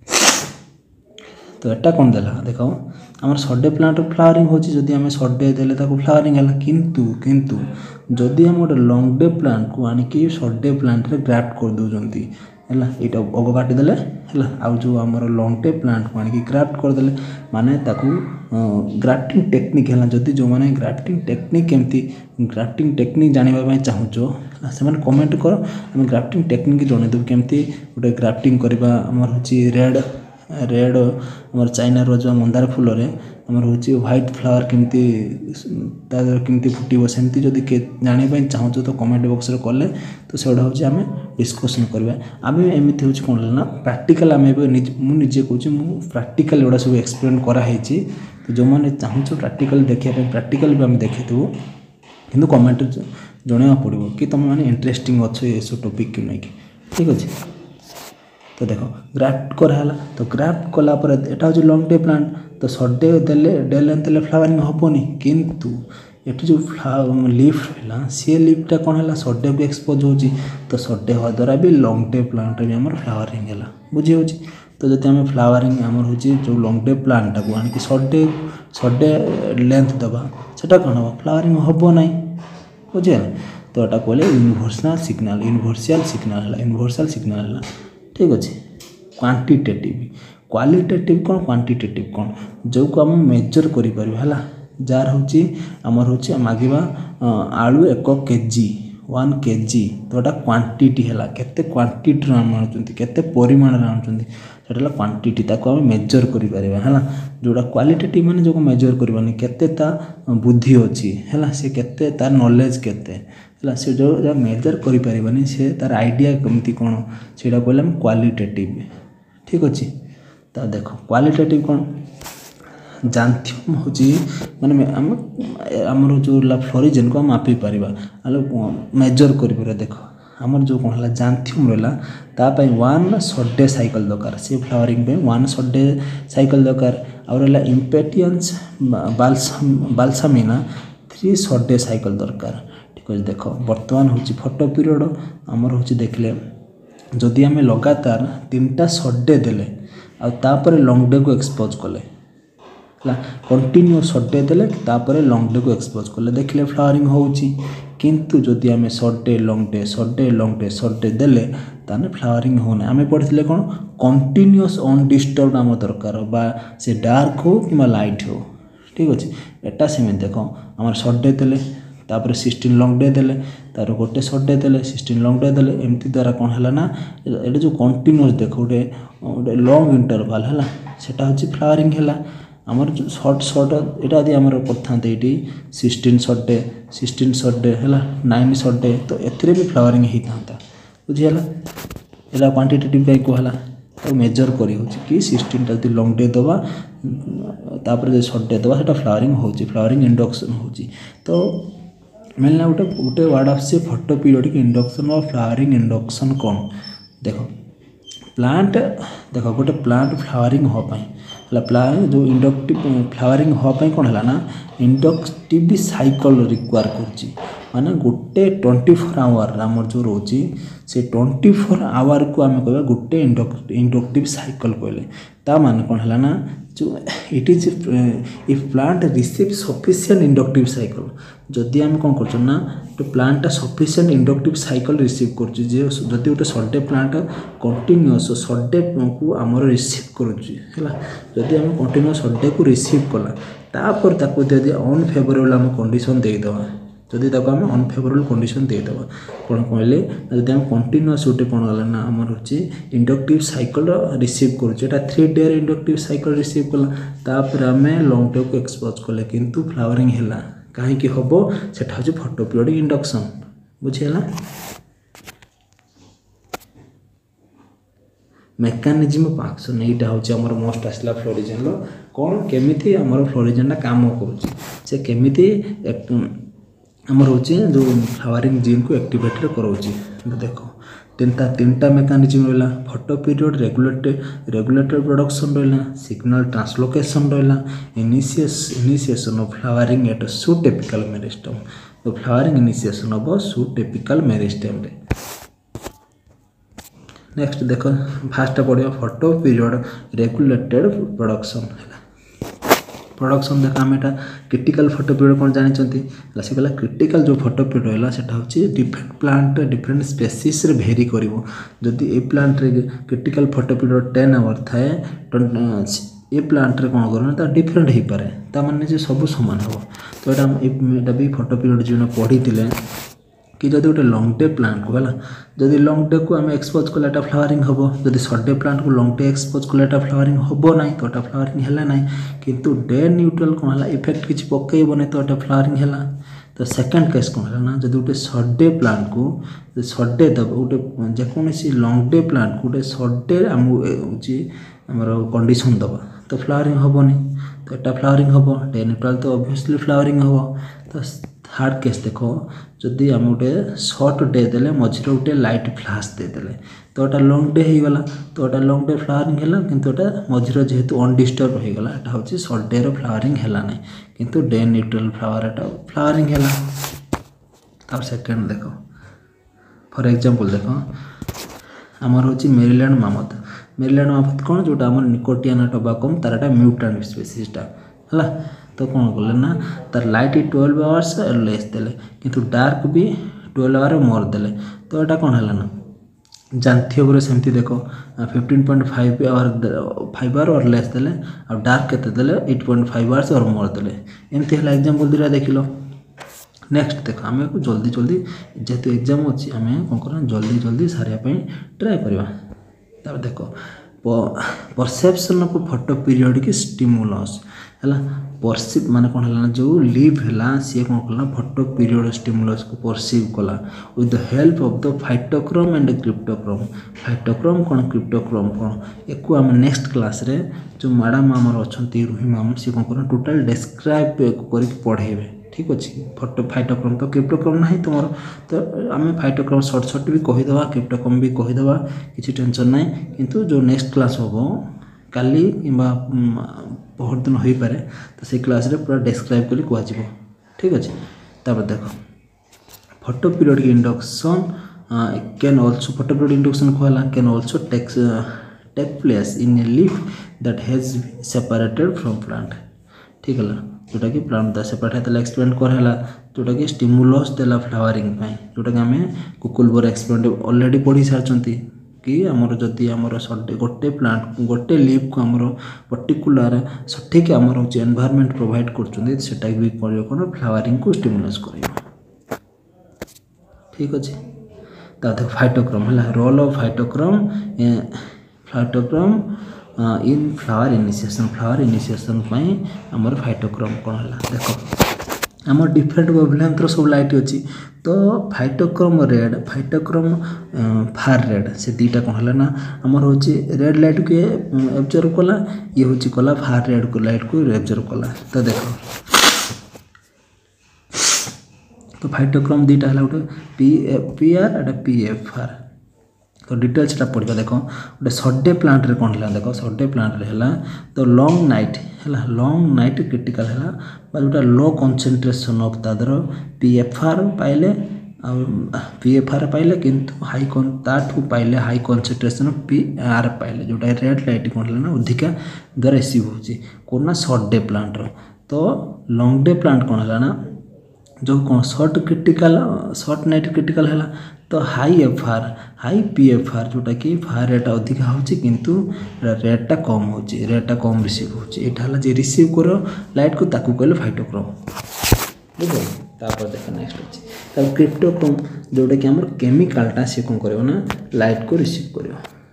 तो एटा कौन देला देख आम सडे प्लांट फ्लावरिंग होती आम सडे देले फ्लावरिंग है किंतु किंतु जदि आम गोटे लंग डे प्लांट को आनिकी सडे प्लांट रे ग्राफ्ट कर दौरान है यहाँ अग काटिदेले है आउ जो आमर लंग डे प्लांट को आनिकी ग्राफ्ट करदे माने ताकू ग्राफ्टिंग टेक्निक है जदि जो मैंने ग्राफ्टिंग टेक्निक केमती ग्राफ्टिंग टेक्निक जानापी चाहूँ से कमेंट कर आम ग्राफ्टिंग टेक्निक जनईदेव केमती गोटे ग्राफ्टिंग करवा आमर हूँ रेड रेड आम चाइना जो मंदार फूल आमर हूँ व्हाइट फ्लावर केमती केमती फुटब सेमती जदि जानापी चाहूँ तो कमेंट बॉक्स में कले तो से हूँ आम डिस्कसन करवा आम एमती हूँ कौन ना प्रैक्टिकल आम मुझे कहूँ प्रैक्टिकल गुड़ा सब एक्सप्लेन कराई तो जो मैंने चाहूँ प्रैक्टिकल देखा प्रैक्टिकल भी आम देखु कि कमेंट जनवा पड़ो कि तुम मैंने इंटरेस्टिंग अच्छे ये सब टॉपिक को लेकिन ठीक अच्छे। तो देख ग्राफ्ट कराला तो ग्राफ्ट कलापर यहाँ हूँ लंग डे प्लांट तो सर्ट डे देले डे लेंथ देले फ्लावरिंग हेनी किंतु ये जो लीफ रहा सी लीफटा कौन है सर्ट डे को एक्सपोज हो तो सर्ट डे हवा द्वारा भी लंग डे प्लांट भी आम फ्लावरिंग है बुझी हो तो जब आम फ्लावरिंग आमर हूँ जो लंग डे प्लांटा को आनिक short day short day length दबा सेटा कौन हम फ्लावरिंग हम ना बुझे तो यहाँ कहले यूनिवर्सल सिग्नल यूनिवर्सल सिग्नल है यूनिवर्सल सिग्नल है ठीक अच्छे। क्वांटिटेटिव क्वालिटेटिव कौन क्वांटिटेटिव कौन जो को आम मेजर करें जार हूँ आमर हूँ मागिबा आलू एक केजी वन केजी तो यहाँ क्वांटिटी है केते क्वांटिटी आम आणुचंती केते परिमाण आणुचंती सेटा क्वांटिटी ताको आम मेजर करें है जोड़ा क्वालिटेटिव माने जो मेजर करवानी केते ता बुद्धि अच्छी है से केते तार नॉलेज केते है से जो जो मेजर करें से तार आइडिया कमती कौन से कहले आम क्वालिटेटिव ठीक अच्छे। तो देख क्वालिटेटिव कौन जांथियम हूँ माने आम आमर जो फ्लोरिजेन को मापी पार मेजर कर देख आमर जो कौन है जांथियम रहा तापाई वन सर्ट डे साइकिल दरकार से फ्लावरिंग पे वन सर्ट डे साइकिल दरकार और रहा Impatiens balsam balsamina three short day cycle दरकार ठीक है। देख बर्तमान हूँ फोटो पीरियड आमर हूँ देखले जदि आम लगातार तीन टा सर्ट डे देले आपर लंग डे को एक्सपोज कले कंटिन्यू सर्ट डे देले तापर लंग डे को एक्सपोज कले देखले फ्लावरिंग होउची किंतु जदि आम short day long day short day long day short day देले ताने फ्लावरिंग होना आम पढ़ी कौन कंटिन्यूअस अनडिस्टर्ब आम दरकार बा से डार्क हो कि लाइट हो ठीक अच्छे। एटा सेम देख आम सर्ट डे देले तापर सिक्सटीन लंग डे देले तार गोटे सर्ट डे देले सिक्सटीन लंग डे देले एमती द्वारा कौन है ना ये जो कंटिन्यूअस देख गोटे गोटे लंग इंटरवाल है सेटा हूँ फ्लावरिंग है आमर जो शॉर्ट शॉर्ट यहाँ यदि आमर करते ये sixteen short day sixteen short day है नाइन सर्ट डे तो एथिरे भी फ्लावरिंग होता बुझीगला यहाँ क्वांटिटेटिव कहीं कहला तो मेजर कर कि सिक्सटीन टा यदि लंग डे दबा तापर जो सर्ट डे दबा से फ्लावरिंग हो फ्लावरिंग इंडक्शन हो तो मिलना गोटे गोटे word as photoperiodic induction और फ्लावरिंग इंडक्शन कौन देख प्लांट देख गोटे प्लांट फ्लावरिंग होपाई प्लांट जो इंडक्टिव फ्लावरिंग होपाई कौन है ना इंडक्टिव साइकिल रिक्वायर कर माने गोटे ट्वेंटी फोर आवर आमर जो रोची से ट्वेंटी फोर आवर को आम कह गोटे इंडक्टिव साइकिल कहले ता माने कौन है ना जो it is if plant receive sufficient inductive cycle जदि आम कौन कर ना तो plant sufficient inductive cycle receive कर जदि गोटे short day plant continuous short day को आमर रिसीव करुँच आम कंटिन्यूअस सर्ट डे को रिसीव कला तापर ताको यदि अनफेवरेबल आम कंडीशन देदेवा जदि ताको आम अनफेवरेबल कंडीशन देदेवा कौन कहले जदि आम कंटिन्यूअस गोटे कौन गला ना आमर हूँ इंडक्टिव साइकिल रिसीव करुँचे three day inductive cycle receive कला तापर आम लंग डे को एक्सपोज कले किंतु फ्लावरिंग है कहीं हम सेटा हूँ फोटो पीरियडिक इंडक्शन बुझीगला। मेकानिज्म ऑफ एक्शन यहाँ हूँ आमर मोस्ट आसला फ्लोरिजेन कौन केमिति आमर फ्लोरिजेन काम करुँचे से केमिति आमर हूँ जो फ्लावरिंग जीन को एक्टिवेट कराऊँच देख तीन तीन टा मेकानिज्म रहा photoperiod regulated regulated production रहा सिग्नल ट्रांसलोकेशन रहा initiation of flowering at shoot apical meristem तो flowering initiation of shoot apical meristem रे नेक्स्ट देख फास्ट पढ़िया फोटो पीरियड रेगुलेटेड प्रोडक्शन है प्रोडक्शन देख आम एटा क्रिटिकल फोटो पीरियड कौन जानते से कहला क्रिटिकल जो फोटो पीरियड है सेटा हूँ डिफरेंट प्लांट डिफरेंट स्पेसीस रे भेरी कर जदि ए प्लांट रे critical photoperiod ten hour थाए ए प्लांट रे कौन कर डिफरेंट हो पाए माने सब सामान हम तो यहाँ भी फोटो पीरियड जो पढ़ी कि जदि गोटे लंग डे प्लांट को है जदि लंग डे को आम एक्सपोज कले एटा फ्लावरिंग हम जदि सर्ट डे प्लांट को लंग डे एक्सपोज कले एटा फ्लावरिंग हम ना तो एटा फ्लावरिंग है ना किंतु डे न्यूट्रल कौन है इफेक्ट किसी पकईबन तो एटा फ्लावरिंग है। तो सेकेंड केस कौन है ना जब गोटे सर्ट डे प्लांट को सर्ट डे दब गोटे जेकोसी लंग डे प्लांट को गोटे सर्ट डे आमर कंडीशन दबा तो फ्लावरिंग हेनी तो एटा फ्लावरिंग हम डे न्यूट्रल तो ऑब्वियसली फ्लावरिंग हम। तो थर्ड केस देख जदि आम गोटे सर्ट डे देले मझे गोटे लाइट फ्लाश देदेले तो एटा लंग डे हो गला तो एटा लंग डे फ्लावरिंग है किंतु एटा मझे जेहेतु अनडिस्टर्ब हो गला एटा हूँ सर्ट डे फ्लावरिंग है ना किंतु डे न्यूट्रल फ्लावर एटा फ्लावरिंग है। तार सेकेंड देख फॉर एग्जांपल देख आमर हूँ मेरीलैंड मामथ मेरीलैंड मामथ कौन जोटा आम निकोटियाना टोबाकम तार एटा म्यूटेंट स्पेसीसटा है तो कौन कले ना तार लाइट ट्वेल्व आवर्स लेस देले किंतु डार्क भी ट्वेल्व आवर मोर देले तो एटा कौन है ना जानथी पूरा सेमती देख fifteen point five hour five hour और लेस देले और डार्क केते देले एट पॉइंट फाइव आवर्स और मोर देले एमती है एग्जांपल दिरा देख लो। नेक्स्ट देख आम जल्दी जल्दी जेहेतु एग्जाम अच्छी आम कौन कर जल्दी जल्दी सारे ट्राए करवा। देख perception of photo periodic stimulus है परसीव माने कौन है जो लिव है सी कौन कला फोटो पीरियड स्टिमुलस को परसीव कला with the help of the phytochrome and cryptochrome. Phytochrome कौन क्रिप्टोक्रोम कौन एक आम नेक्स्ट क्लास रे जो मैडम आमर अच्छा रुही मैम सी कौन कर टोटाल डिस्क्राइब कर पढ़ेबे ठीक अच्छे फोटो फाइटोक्रोम तो क्रिप्टोक्रोम ना तुम तो आम फाइटोक्रोम सर्ट सर्ट भी कहीदे क्रिप्टोक्रोम भी कहीदे किसी टेंशन ना किंतु जो नेक्स्ट क्लास हम काली कि बहुत दिन हो पारे तो से क्लास रे पूरा डिस्क्राइब कर कह ठीक अच्छे। तापर देख photoperiod induction can also photoperiod induction कहला can also takes take place in a leaf that has separated from plant ठीक है जोटा कि प्लांट सेपरेट है एक्सपेरिमेंट कराला जोटा कि स्टिमुलस देला फ्लावरिंग जोटा कि आम कुकुलबर एक्सपेरिमेंट ऑलरेडी पढ़ी सारी कि आमर जदि आमर गोटे प्लांट गोटे लीफ को आमर पर्टिकुलर सठिक आमर हूँ एनवायरनमेंट प्रोवाइड करटा भी कौन फ्लावरिंग को स्टिमुलस कर ठीक अच्छे। तो देख फाइटोक्रोम है role of phytochrome phytochrome in flower initiation flower initiation आमर फाइटोक्रोम कौन है देख आम डिफरेंट वेवलेंथ सब लाइट अच्छी तो phytochrome red phytochrome far red से दीटा कौन है ना आमर हूँ रेड लाइट को एब्जर्व कला ये हूँ कला फार रेड को लाइट को एब्जर्व कला। तो देख तो फाइटोक्रोम दीटा है गोटे पी पी आर एटा पी एफ आर तो डिटेल्स पढ़ा देख गोटे सर्ट प्लांट रे कौन है देख सर्ट प्लांट रे है तो लॉन्ग नाइट है लॉन्ग नाइट क्रिटिकल है जोटा लो कनसेंट्रेशन ऑफ तादर पी एफ आर पाइले पी एफ आर पाइले किंतु हाई ताठू पाइले हाई कनसेंट्रेशन पी आर पाइले जोटा रेड लाइट कौन है ना अधिका द्वारा रिसीव होची कौन ना सर्ट डे प्लांट रो। तो लॉन्ग डे प्लांट कौन है ना जो कौन short critical short night critical है तो high F R high P F R जोटा कि फार रेटा अधिका होची किंतु रेटा कम होची रेटा कम रिसीव होची एटा हला जे रिसीव करो लाइट को ताकू कहले फाइटोक्रोम बुझो। तापर देख नेक्स्ट अछि तब क्रिप्टोक्रोम जोटा कि हमर केमिकलटा से कोन करबो ना लाइट को रिसीव करबो।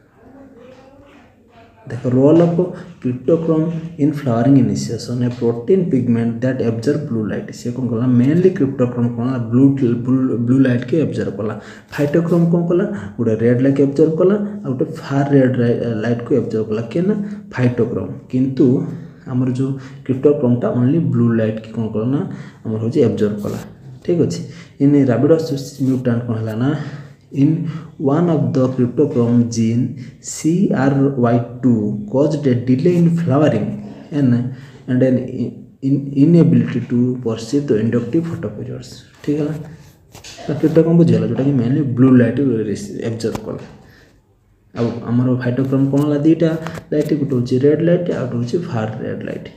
देख role of cryptochrome in flowering initiation a protein pigment that absorb blue light से कौन कला मेनली क्रिप्टोक्रोम कौन ब्लू ब्लू लाइट के एब्जर्व कला फाइटोक्रोम कौन कला गोटे रेड लाइट एब्जर्व कला और गोटे फार रेड लाइट को एब्जर्व कला के ना फाइटोक्रोम किंतु आमर जो क्रिप्टोक्रोमटा ओनली ब्लू लाइट की कौन कला ना आमर हो एब्जर्व कला ठीक अच्छे। इन रैबिडोसिस म्यूटेंट कौन है ना in one of the cryptochrome gene C R Y two caused a delay in flowering and, and an in, inability to perceive the inductive photoperiods ठीक है ना क्रिप्टोक्रोम बुझेगा जोटा कि मेनली ब्लू लाइट एब्जर्व कला अब आमर फाइटोक्रोम कौन है दीटा लाइट गोटे हूँ रेड लाइट आउ गोटे हूँ फार रेड लाइट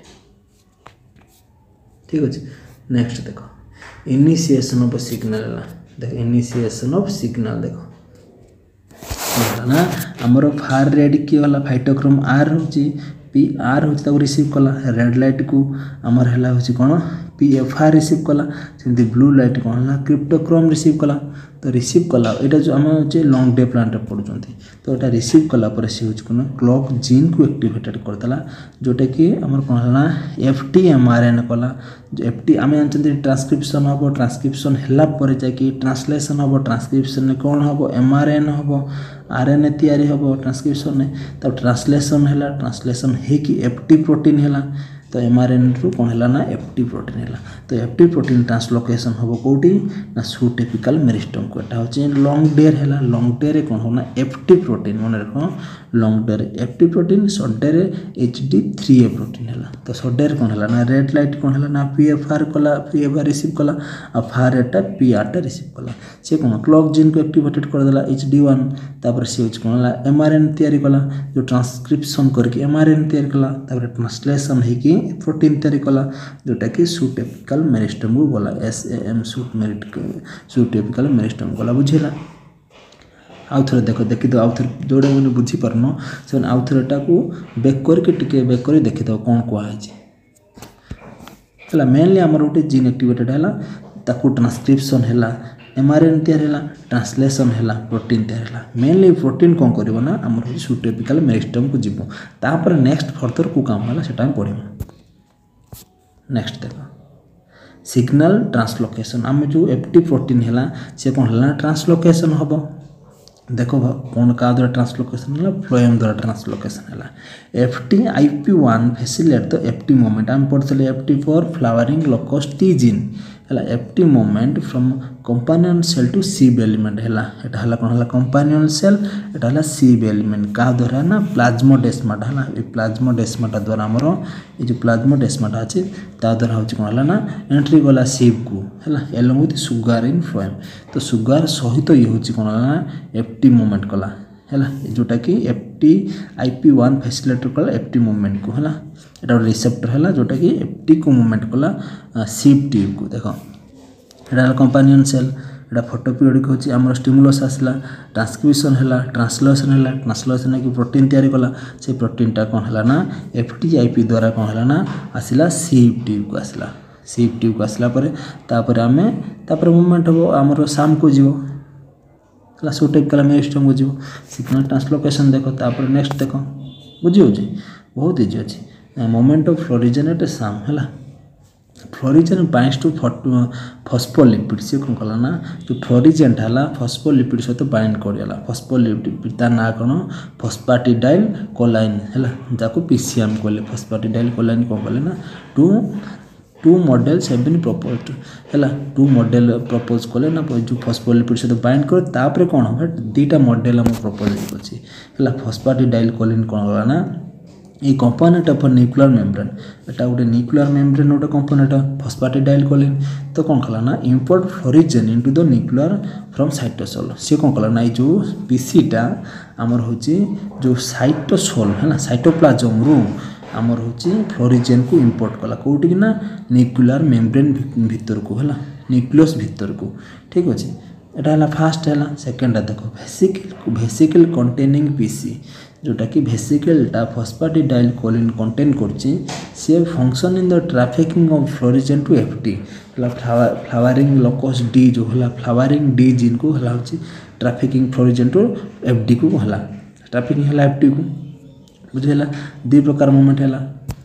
ठीक अच्छे। नेक्स्ट देख इनिशिएशन ऑफ सिग्नल देख इनिशिएशन ऑफ सिग्नल देख ना आमर फार रेड की वाला फाइटोक्रोम आर हूँ पी आर हूँ रिसीव कला रेड लाइट को आमर है हूँ कौन पी एफ आर रिसीव कला सेमती ब्लू लाइट कौन है क्रिप्टोक्रोम रिसीव कला तो रिसीव कला यहाँ जो आम हो लंग डे प्लांट पढ़ुं तो यहाँ रिसीव कलापर सी हूँ कौन क्लॉक जीन को एक्टिवेटेड करदेला जोटा कि आम कौन है F T M R N कला एफ टी आम जानते ट्रांसक्रिप्शन हम ट्रांसक्रिप्शन है जाकि ट्रांसलेसन हम ट्रांसक्रिप्शन कौन हम एम आर एन हम आर एन ए तैयारी हम ट्रांसक्रिप्शन तब ट्रांसलेसन है ट्रांसलेसन होकि एफ टी प्रोटीन है तो एम आर एन रु कौन है ना एफ टी प्रोटीन है तो एफ टी प्रोटीन ट्रांसलोकेशन हम कौटी ना सुटेपिकल मेरिस्टम को यहाँ हूँ लंग डेर है लंग डेरे कौन हो ना एफ टी प्रोटीन मन रख लंग डेर एफ टी प्रोटीन सर्ट डेरे H D three A protein है तो सर्ट डेर कौन है ना रेड लाइट कौन है ना पी एफ आर कला पी एफ आर रिसीव कला आ फार एटा पी आर टा रिसीव कला सी कौन क्लॉक जीन को एक्टिवेटेड करदेला एच डी वन तापर सी हूँ कौन है एम आर एन तैयारी कला जो ट्रांसक्रिप्शन करके एम आर एन तैयारी कला ट्रांसलेसन होकि प्रोटीन तैयारी कला जोटा कि सुटेपिकल मेरिस्टम को गला S A M shoot meristem shoot apical meristem गला बुझेगा आउ थे देख देखी दो आउ थे जोड़े मैंने बुझीपारन से आउ थे को बेक करके टिके बेक कर देखी दो कौन कहुई है मेनली आमर गोटे जीन एक्टिवेटेड है ताकू ट्रांसक्रिप्शन है एम आर एन तैयार है ट्रांसलेसन है प्रोटीन तैयार है मेनली प्रोटीन कौन कर ना आम सुटेपिकल मेरिस्टम को जीव तापर नेक्स्ट फर्दर को काम है से पढ़ नेक्स्ट देख सिग्नल ट्रांसलोकेशन आम जो एफ टी प्रोटीन है सी कौन है ट्रांसलोकेशन हम देख कौन क्या द्वारा ट्रांसलोकेशन है फ्लोएम द्वारा ट्रांसलोकेशन है F T I P one facilitate the F T movement आम पढ़ते F T for flowering locus T gene है F T movement from companion cell to sieve element है यहाँ है कौन है कंपानियन सेल यहाँ है सीब एलिमेंट क्या द्वारा ना प्लाज्मोडेस्माटा है ये प्लाज्मोडेस्माटा द्वारा आमर ये जो प्लाज्मोडेस्माटा अच्छे ता द्वारा हूँ कौन है ना एंट्री गला सीब को है along with sugar in phloem तो सुगार सहित ये हूँ कौन है ना एफ टी मुवमेंट कला है जोटा कि F T I P one facilitate कला एफ टी मुवमेंट को है यहाँ गोटे रिसेप्टर है जोटा कि एफ टी को मुवमेंट कला सीब ट्यूब को देख यहाँ कंपानियन सेल यहाँ फोटोपिरियडिक हूँ आम स्टिमुलस आसला ट्रांसक्रिप्शन है ट्रांसलेसन है ट्रांसलेसन की प्रोटीन तैयारी कला से प्रोटीनटा कौन है ना एफ टी आई पी द्वारा कौन है ना आसला सीब ट्यूब को आसला सीब ट्यूब को आसला तापर आम तापर मुवमेंट हम आमर साम को जीव है सुटेपिकल मेरिस्टम को जीव सिग्नल ट्रांसलोकेशन देख तापर नेक्स्ट देख बुझी हो बहुत इजी अच्छे मोमेंट ऑफ फ्लोरिजन एट साम है फ्लोरिजन बाइंड्स टू फॉस्फोलिपिड से कौन कला ना जो फ्लोरिजेंट है फॉस्फोलिपिड सहित बाइंड करला फॉस्फोलिपिड ता ना कौन फॉस्फाटिडाइल कोलाइन है जाको पीसीएम कहले फॉस्फाटिडाइल कोलाइन कौन कले ना two two models have been proposed है टू मॉडल प्रपोज कले ना जो फॉस्फोलिपिड सहित बाइंड कर तापर कौन हम दुईटा मॉडल हम प्रपोज अच्छी है फॉस्फाटिडाइल कोलाइन कौन कला ना ये कंपोनेंट ऑफ न्यूक्लियर मेम्ब्रेन एटा गोटे न्यूक्लियर मेम्ब्रेन गोटे कंपोनेंट फॉस्फाटिडाइल कोलिन तो कौन कला ना import florigen into the nuclear from cytosol सी कौन कला ना जो पीसीटा आमर हूँ जो साइटोसोल है ना साइटोप्लाज्म रु आमर हूँ फ्लोरिजेन को इंपोर्ट कला कौटी ना न्यूक्लियर मेम्ब्रेन भीतर को है न्यूक्लियस भीतर को ठीक अच्छे एटा है फास्ट है सेकेंड देख भेसिकल भेसिकल कंटेनिंग पीसी जोटा कि भेसिकलटा फॉस्फाटिडाइल कोलिन कंटेन करछि से function in the trafficking of florigen to F T flowering locus D जो है फ्लावरिंग डी जीन को है trafficking florigen to F D को है ट्रैफिकिंग है एफ टी को बुझेगा दी प्रकार मूवमेंट है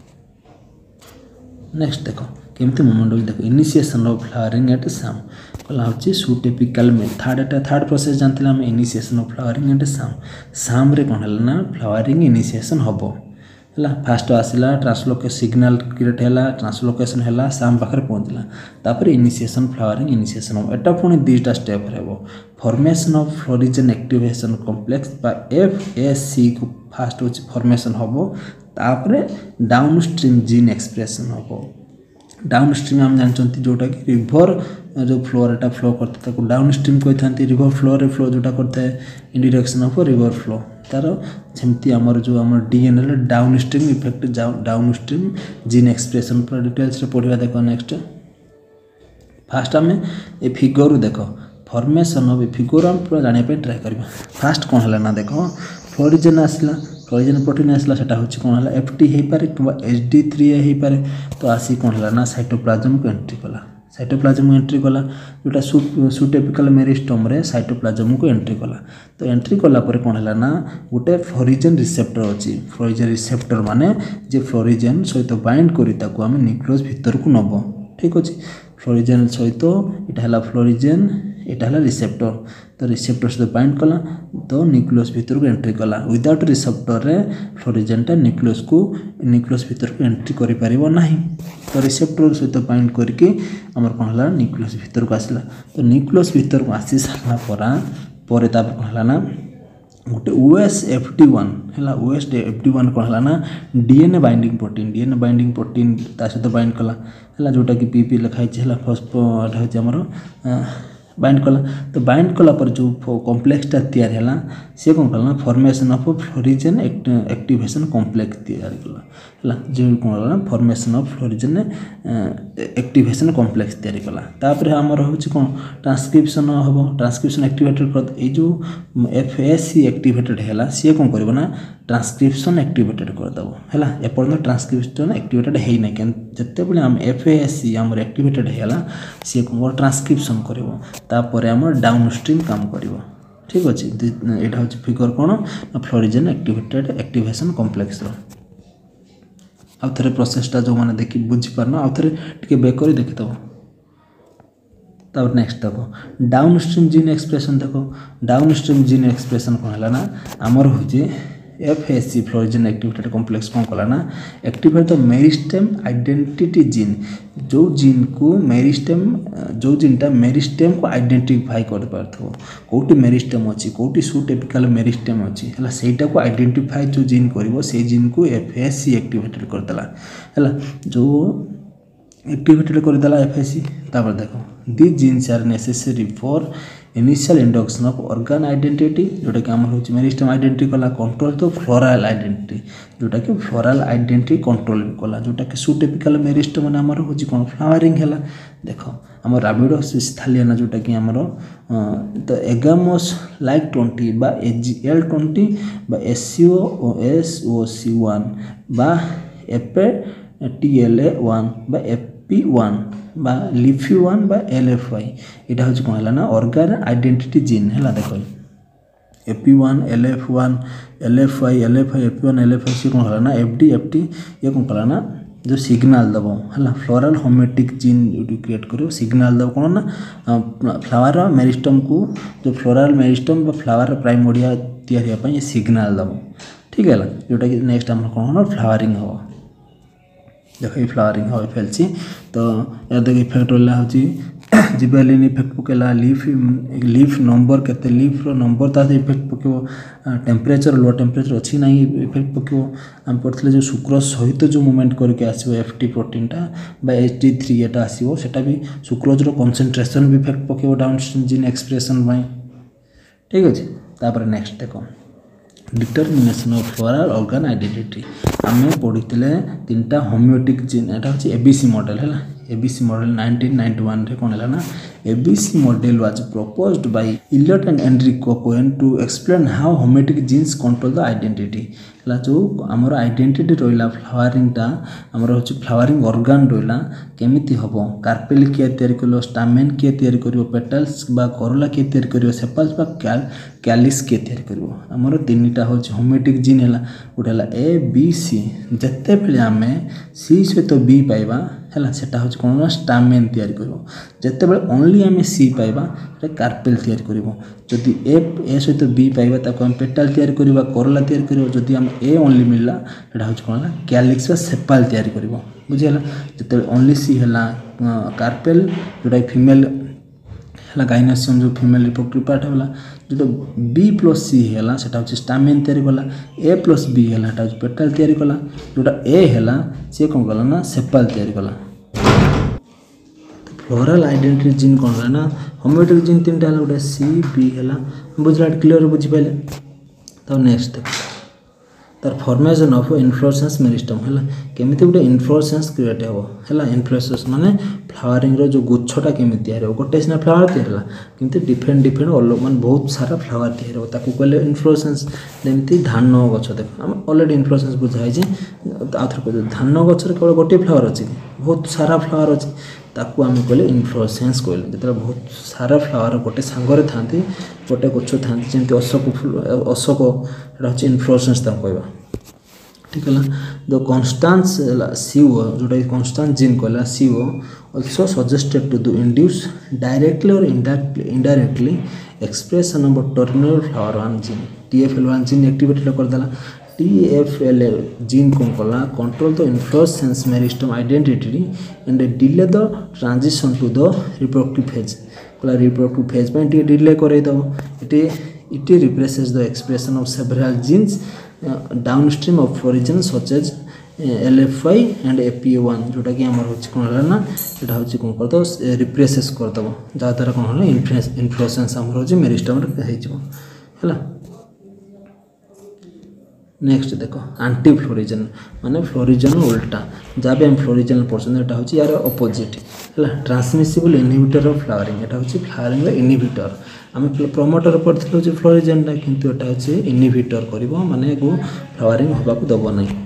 नेक्स्ट देख केमती मूवमेंट हो देख इनिशिएशन ऑफ फ्लावरिंग एट साम कला हूँ सुटेपिकल में थर्ड एटा थर्ड प्रोसेस जानते आम इनिशिएशन ऑफ फ्लावरिंग एट साम साम रे कौन है ना फ्लावरिंग इनिशिएशन हम है फास्ट आसला ट्रांसलोके सिग्नल क्रिएट है ट्रांसलोकेशन है साम पाखे पहुँचला तापर इनिशिएशन फ्लावरिंग इनिशिएशन हम एटा पुणी दुईटा स्टेप रहा formation of florigen activation complex बा एफ ए सी को फास्ट हूँ फॉर्मेशन हम तापर डाउन स्ट्रीम जीन एक्सप्रेशन हम डाउन स्ट्रीम आम जानते जोटा कि रिभर जो फ्लोटा फ्लो करता है डाउन स्ट्रीम कही था रिभर फ्लो रे फ्लो जोटा करता है in direction of river flow तार सेमती आमर जो आम DNA downstream effect downstream gene expression पूरा डिटेल्स रे पढ़ा देख नेक्स्ट फास्ट आम ए फिगर देख फॉर्मेशन ऑफ ए फिगर आम पूरा जानापी ट्राए करवा फास्ट कौन है ना देख फ्लोरिजेन आसला फ्लोरिजेन प्रोटीन आसला सेटा होची कोन हला एफटी हे पारे कि एच डी थ्री ए हे पारे तो आसी कोन हला ना साइटोप्लाज्म को एंट्री कला साइटोप्लाज्म को एंट्री कला जोटा सुटेपिकल मेरिस्टम रे साइटोप्लाज्म को एंट्री कला तो एंट्री कला पर कोन हला ना गोटे फ्लोरिजेन रिसेप्टर अछि फ्लोरिजेन रिसेप्टर माने जे फ्लोरिजेन सहित बाइंड करी ताको हम न्यूक्लियस भीतर को नबो ठीक अछि फ्लोरिजेन सहित इटा हला फ्लोरिजेन इटा हला रिसेप्टर तो रिसेप्टर सहित बाइंड कला तो न्यूक्लियस भीतर को एंट्री कला विदाउट रिसेप्टर रे फ्लोरिजेनटा न्यूक्लियस को न्यूक्लियस भीतर को एंट्री करि परिबो नाही तो रिसेप्टर सहित बाइंड करके हमर कोन हला न्यूक्लियस भीतर को आसला तो न्यूक्लियस भीतर को आसी सारला परा परे ता कोन हला ना गोटे ओएस एफ डी वन है ओएस एफ डी वन कौन है ना DNA binding protein DNA binding protein ता सहित बाइंड कला है जोटा कि पीपी लिखाई है फस्फोट हूँ बाइंड कला तो बाइंड कला पर जो कॉम्प्लेक्सटा तैयारी है सी कौन कला ना formation of florigen activation complex तैयारी कला है जो कौन कला formation of florigen activation complex तैयारी कला तापर हमर होची कौन ट्रांसक्रिप्शन होबो ट्रांसक्रिप्शन एक्टिवेटेड कर ए जो एफएससी एक्टिवेटेड हैला सी कौन करबो ना ट्रांसक्रिप्शन एक्टिवेटेड कर दबो हैला एपर्यंत ट्रांसक्रिप्शन एक्टिवेटेड हेइ नै केन जत्ते बेले हम एफएससी हमर एक्टिवेटेड हैला सी कौन ट्रांसक्रिप्शन करबो तापर हमर डाउनस्ट्रीम काम करबो ठीक अछि एटा होची फिगर कोन फ्लोरिजेन एक्टिवेटेड एक्टिवेशन कॉम्प्लेक्स रो आउ थरे प्रोसेसटा जो माने देखि बुझि पारना आउ थरे टिके बैक करी देखि दबो तब नेक्स्ट देखो डाउनस्ट्रीम जीन एक्सप्रेशन देखो डाउनस्ट्रीम जीन एक्सप्रेशन कोन हला ना हमर होची एफएससी फ्लोरिजेन एक्टिवेटेड कॉम्प्लेक्स कौन कला ना activate the meristem identity gene जो जीन को मेरिस्टेम जो जीनटा मेरिस्टेम को आइडेंटिफाई कर पारथो कोटी मेरिस्टेम अछि कोटी सुटेपिकल मेरिस्टेम अछि हला सेटा को आइडेंटिफाई जो जीन करिवो से जीन को एफएससी एक्टिवेटेड कर देला हला जो एक्टिवेटेड कर देला एफएससी तापर देखो the genes are necessary for initial induction of organ identity जोटा कि हमर होची मेरिस्टेम आइडेंटिटी कला कंट्रोल तो फ्लोरल आइडेंटिटी जोटा कि फ्लोरल आइडेंटिटी कंट्रोल कला जोटा कि सुटेपिकल मेरिस्टेम माने हमर होची कोन फ्लावरिंग हैला देखो हमर राबिडोसिस थालियाना जोटा कि हमर तो एगामोस लाइक ट्वेंटी बा एजीएल ट्वेंटी बा SCO O S O C one बा एपे टीएलए वन बा एपी वन बा लिफी वन बा एलएफआई एटा होची कोन हला ना ऑर्गन आइडेंटिटी जीन हैला देखो AP one LF one LFI LFI AP one LFI से कोन हला ना एफडी एफटी ये कोन हला ना जो सिग्नल दबो हला floral homeotic gene you create करो सिग्नल दबो कोन ना फ्लावर मेरिस्टम को जो फ्लोरल मेरिस्टम बा फ्लावर प्राइमोर्डिया तैयारी पय सिग्नल दबो ठीक है जोटा कि नेक्स्ट हम कोन ना फ्लावरिंग हो देखो ये फ्लावरिंग हो फेलची तो या देखो इफेक्ट होला होची जिबेलिन इफेक्ट पकेला लीफ लीफ नंबर केते लीफ रो नंबर ता इफेक्ट पकेओ टेम्परेचर लो टेम्परेचर अछि नाही इफेक्ट पकेओ हम पड़थले जो शुक्र सहित जो मूवमेंट करके आसीबो एफटी प्रोटीन टा बा एच डी थ्री एटा आसीबो सेटा भी सुक्रोज रो कंसंट्रेशन भी इफेक्ट पकेओ डाउनस्ट्रीम जीन एक्सप्रेशन बाय ठीक अछि तापर नेक्स्ट देखो determination of floral organ identity आम पढ़ी तीनटा होमियोटिक जीन एटा होची एबीसी मॉडल है ABC model nineteen ninety one रे कोन है ना ABC model was proposed by Elliot and Enrico Coen to explain how homeotic genes control the identity हला जो हमर आइडेंटिटी रोइला फ्लावरिंग टा हमर होची फ्लावरिंग ऑर्गन रोइला केमिति हबो कार्पेल के तयारी करलो स्टामेन के तयारी करियो पेटल्स बा करोला के तयारी करियो सेपल्स बा कैल कैलिस के तयारी करियो हमर तीनटा होची होमियोटिक जीन हला उठला ए बी सी जत्ते बेले आमे सी सहित बी पाइबा हला सेटा होची कोन स्टामेन तयारी करियो जत्ते बेले ओनली आमे सी पाइबा सेटा कार्पेल तयारी करियो जदि ए ए सहित बी पाइबा ताको हम पेटल तयारी करिबा करोला तयारी करियो जदि हम ए ओनली मिलला सेटा होची कोन कैलिक्स बा सेपल तयारी करियो बुझियला जत्ते ओनली सी हला कार्पेल जोटा फीमेल हला गाइनोसियम जो फीमेल रिप्रोडक्टिव पार्ट होला जो बी प्लस सी हला सेटा होची स्टामेन तयारी कला ए प्लस बी हला सेटा होची पेटल तयारी कला जोटा ए हला से कोन कला ना सेपल तयारी कला फ्लोरल आइडेंटिटी जीन कोन हला ना होमियोटिक जीन तीनटा हला गोटे सी बी हला बुझला क्लियर बुझि पाइले तो नेक्स्ट तार फॉर्मेशन ऑफ इनफ्लोरेसेंस मेरिस्टम है केमिति गोटे इनफ्लोरेसेंस क्रिएट हे है इनफ्लोरेसेंस माने फ्लावरिंग रो जो गुच्छटा केमिति तैयार हो गोटे सिना फ्लावर तैयार है केमिति डिफरेंट डिफरेंट ऑल मान बहुत सारा फ्लावर तैयार हो ताकू कहले इनफ्लोरेसेंस जेमिति धान गछ देख हम ऑलरेडी इनफ्लोरेसेंस बुझाई जे आथर को धान गछ रे केवल गोटे फ्लावर अछि बहुत सारा फ्लावर अछि ताकू आम कहले इनफ्लोरेसेंस कहले जतरा बहुत सारा फ्लावर गोटे सांगरे थांती गोटे गछ थांती जेमिति अशोक फूल अशोक एटा अछि इनफ्लोरेसेंस ता कहबा ठीक है द कॉन्स्टेंस सीओ जोटा कॉन्स्टेंट जीन कहला CO also suggested to the induce directly or indirectly indirectly expression of terminal flower one gene T F L one gene activated कर देला T F L gene कौन कला control the inflorescence meristem identity and delay the transition to the reproductive phase कला reproductive phase में टी delay करे दो इटे it represses the expression of several genes uh, downstream of origin such as L F I and A P A one जोटा कि हमर होछि कोन हला ना एटा होछि कोन करतो रिप्रेसेस करतो जा द्वारा कोन हला इन्फ्लोरेसेंस हमर होछि मेरिस्टम रे हे जबो हला नेक्स्ट देखो एंटी फ्लोरिजन माने फ्लोरिजन उल्टा जा भी हम फ्लोरिजन पर्सन एटा होछि यार अपोजिट हला ट्रांसमिसिबल इनहिबिटर ऑफ फ्लावरिंग एटा होछि फ्लावरिंग रे इनहिबिटर हम प्रमोटर पड़थिलो जे फ्लोरिजन टा किंतु एटा होछि इनहिबिटर करबो माने को फ्लावरिंग होबा को दबो नै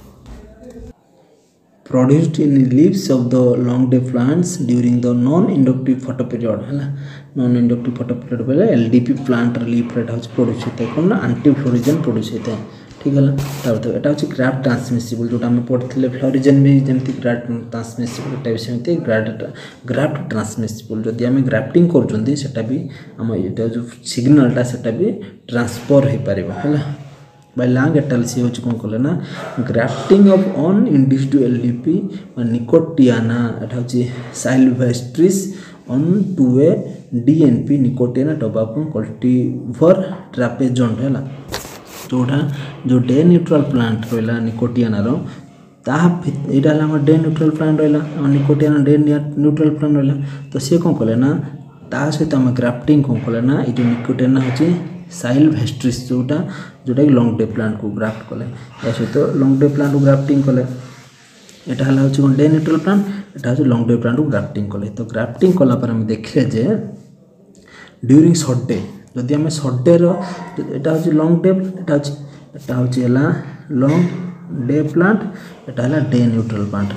produced in leaves of the long day plants during the non-inductive photoperiod है ना non-inductive photoperiod बेले L D P plant leaf रेट होच प्रोड्यूस होता है कौन ना anti florigen प्रोड्यूस होता है ठीक है ना तब तो एटा होच ग्राफ्ट ट्रांसमिसिबल जोटा हम पढ़थिले फ्लोरिजन भी जेमति ग्राफ्ट ट्रांसमिसिबल टाइप सेमति ग्राफ्ट ग्राफ्ट ट्रांसमिसिबल जदि हम ग्राफ्टिंग करजंदी सेटा भी हम एटा जो सिग्नलटा सेटा भी ट्रांसफर हो पारिबो है ना by long etalsi होच कोन कहले ना grafting of uninduced L D P nicotiana एटा होची sylvestris on to a D N P nicotiana tobacco cultivar trapezoid हैला जोटा जो डे न्यूट्रल प्लांट रहला निकोटियाना रो ता एटा हला हमर डे न्यूट्रल प्लांट रहला निकोटियाना डे न्यूट्रल प्लांट रहला तो से कोन कहले ना ता सहित हम ग्राफ्टिंग कोन कहले ना इटो निकोटियाना होची साइलवेस्ट्रिस जोटा जोटा कि लॉन्ग डे प्लांट को ग्राफ्ट कले या सहित लॉन्ग डे प्लांट को ग्राफ्टिंग कले एटा हला होची कोन डे न्यूट्रल प्लांट एटा होची लॉन्ग डे प्लांट को ग्राफ्टिंग कले तो ग्राफ्टिंग कला पर हम देखले जे ड्यूरिंग शॉर्ट डे जदि हम शॉर्ट डे रो एटा होची लॉन्ग डे एटा होची एटा होची हला लॉन्ग डे प्लांट एटा हला डे न्यूट्रल प्लांट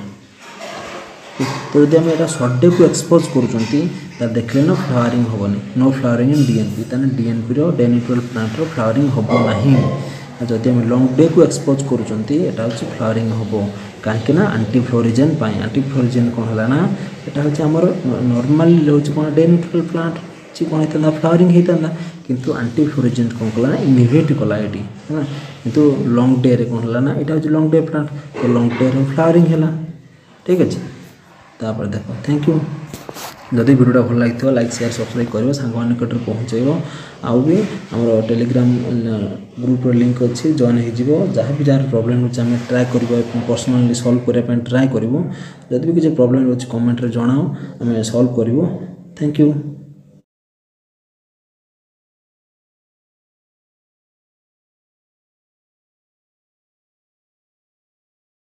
तो जदि हम एटा शॉर्ट डे को एक्सपोज करूचंती ता देखले ना फ्लावरिंग होबनी नो फ्लावरिंग इन डीएनपी तने डीएनपी रो डे न्यूट्रल प्लांट रो फ्लावरिंग होबो नाही जदि हम लॉन्ग डे को एक्सपोज करूचंती एटा होची फ्लावरिंग होबो काहे ना एंटी फ्लोरिजन पाई एंटी फ्लोरिजन कोन हला ना एटा होची हमर नॉर्मली होची कोन डे न्यूट्रल प्लांट ची कोन हेता फ्लावरिंग हेता किंतु एंटी फ्लोरिजन कोन कला इनहिबिट कला एटी है ना किंतु लॉन्ग डे रे कोन हला ना एटा होची लॉन्ग डे प्लांट तो लॉन्ग डे रो फ्लावरिंग हला ठीक अछि तापर देखो थैंक यू जदि वीडियो भल लगी लाइक शेयर सब्सक्राइब करिवो सांग मान निकट पहुँचेबो आउ भी हमर टेलीग्राम ग्रुप लिंक अच्छी जॉइन हो जिवो जहाँ भी जार प्रॉब्लम होची हम ट्राई करबो पर्सनली सॉल्व करबा पे ट्राई करबो जदि भी किछ प्रॉब्लम होची कमेंट रे जणाओ हम सॉल्व करबो थैंक यू।